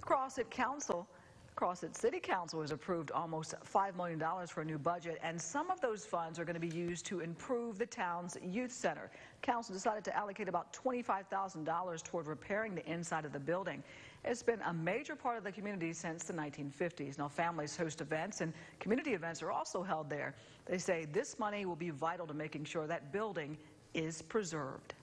Crosset City Council has approved almost $5 million for a new budget, and some of those funds are going to be used to improve the town's youth center. Council decided to allocate about $25,000 toward repairing the inside of the building. It's been a major part of the community since the 1950s. Now, families host events, and community events are also held there. They say this money will be vital to making sure that building is preserved.